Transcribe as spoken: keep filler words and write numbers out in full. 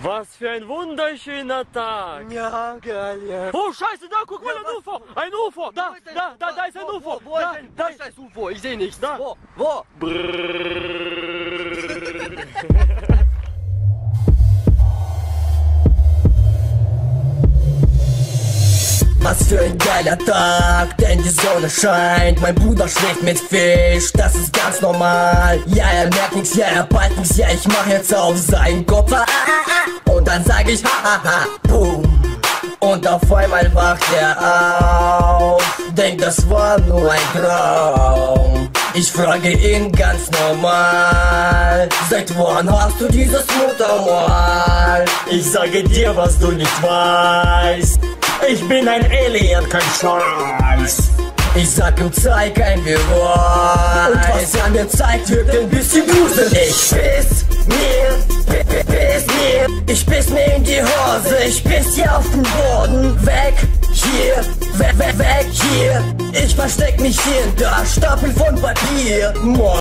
Was für ein wunderschöner Tag. Ja, geil, ja. Oh, scheiße, da, guck mal, ein U F O. Ein U F O. Da, da, da, da ist ein U F O. Wo ist Da, ein, da wo ist das U F O? Ich sehe nichts. Da. Wo? Wo? Was für ein geiler Tag, denn die Sonne scheint. Mein Bruder schläft mit Fisch, das ist ganz normal. Ja, er merkt nix, ja, er bald nix, ja, ich mach jetzt auf seinen Kopf. Ah, ah, ah. Und dann sag ich, ha, ha, ha, boom. Und auf einmal wacht er auf, denkt, das war nur ein Traum. Ich frage ihn ganz normal, seit wann hast du dieses Muttermal? Ich sage dir, was du nicht weißt, ich bin ein Alien, kein Scheiß. Ich sag ihm, zeig ein Beweis. Und was er mir zeigt, wirkt ein bisschen gruselig. Ich piss mir, piss mir, ich piss mir in die Hose. Ich piss hier auf den Boden, weg hier, weg, weg, weg hier. Ich versteck mich hier hinter Stapel von Papier.